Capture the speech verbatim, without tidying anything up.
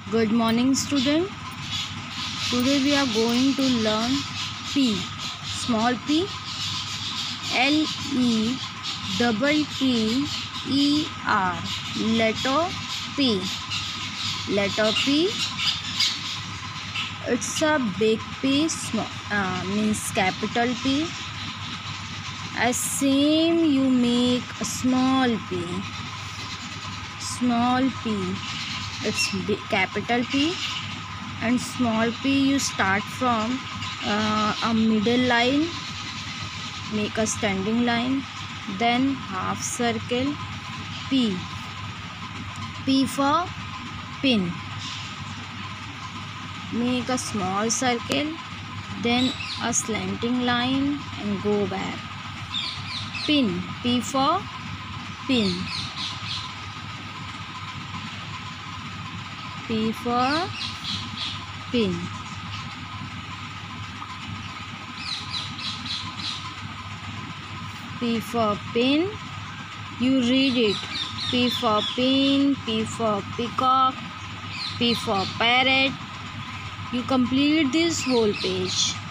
Good morning, student. Today we are going to learn P. Small p, L E double T E R. Letter P. Letter P. It's a big P. Small uh, means capital P. As same you make a small p. Small p. It's big, capital P, and small p you start from uh, a middle line, make a standing line, then half circle P. P for pin. Make a small circle, then a slanting line and go back. Pin. P for pin. P for pin. P for pin. You read it. P for pin, P for peacock, P for parrot. You complete this whole page.